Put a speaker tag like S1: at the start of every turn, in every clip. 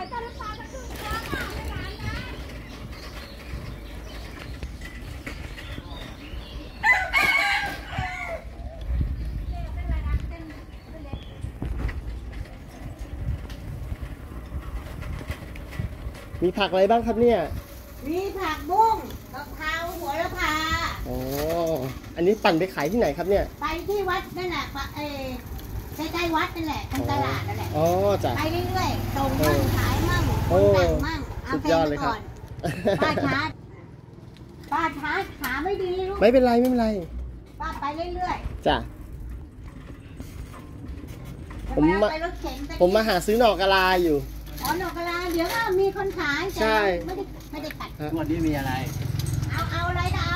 S1: มีผักอะไรบ้างครับเนี่ย
S2: มีผักบุ้งกะเพราโหระพา
S1: อ๋ออันนี้ปั่นไปขายที่ไหนครับเนี่ย
S2: ไปที่วัดนั่นแหละใกล้ๆวัดนั่นแหละทางตลาดนั่นแหละ
S1: อ๋อจ้ะ
S2: ไปเรื่อยๆส่งมั่งขายมั่งคนสั่งมั่งเอาเพลงไปก่อนป้าชาร์จขาไม่ดีลูก
S1: ไม่เป็นไร
S2: ป้าไปเรื่อย
S1: ๆจ้ะผมมาหาซื้อหน่อกะลาอยู่
S2: อ๋อหน่อกะลาเดี๋ยวก็มีคนขาย
S1: ใช่
S2: ไม่ได้ตัด
S3: วันนี้มีอะไร
S2: เอาอะไรก็เอา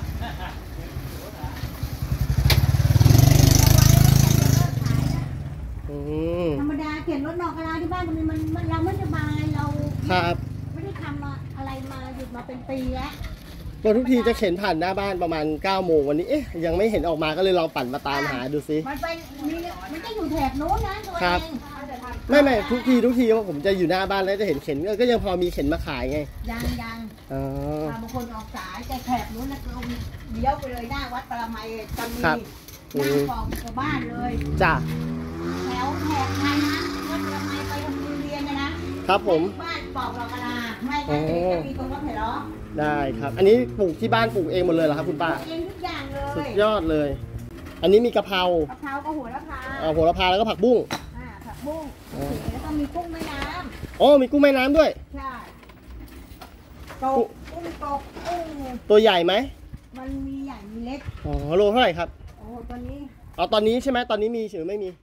S2: ธรรมดาเข็นรถหน่อกะลาที่บ้านมันเราไม่สบายเรา
S1: ครับ
S2: ไม่ได้ทำอะไรมาหยุดมาเป็นปีแล้ว
S1: ก็ทุกทีจะเข็นผ่านหน้าบ้านประมาณ9 โมงวันนี้ยังไม่เห็นออกมาก็เลยลองปั่นมาตามหาดูซิ
S2: มันจะอยู่แถบโน้นนะตัวเอง
S1: ไม่ทุกทีว่าผมจะอยู่หน้าบ้านแล้วจะเห็นเข็นก็ยังพอมีเข็นมาขายไง
S2: ยังบางคนออกสายแต่แถบโน้นนะเราเลี้ยวไปเลยหน้าวัดปรมัยจะมีนั่งกองกับบ้านเลย
S1: จ้ะ
S2: แถวแถบไทยนะวัดปรมัยไปโรงเรียนนะครับ
S1: ผม
S2: บ้านปอกหลอกกะลาไม่งั้นจะมีตรงวัดไผ่ล้อ
S1: ได้ครับอันนี้ปลูกที่บ้านปลูกเองหมดเลยเหรอครับคุณป้า
S2: เองทุกอย่างเลย
S1: สุดยอดเลยอันนี้มีกะเพรา
S2: ก็โหระพา
S1: โหระพาแล้วก็ผักบุ้ง
S2: ผักบุ้งแล้วก็มีกุ้งแม่น้
S1: ำอ๋อมีกุ้งแม่น้ำด้วย
S2: ใช่กุ้ง
S1: ตัวใหญ่ไหม
S2: มันมีใหญ่มีเล็ก
S1: อ๋อโลเท่าไหร่ครับ
S2: โอ้ตอนนี้
S1: ตอนนี้ใช่ไหมตอนนี้มีหรือไม่มี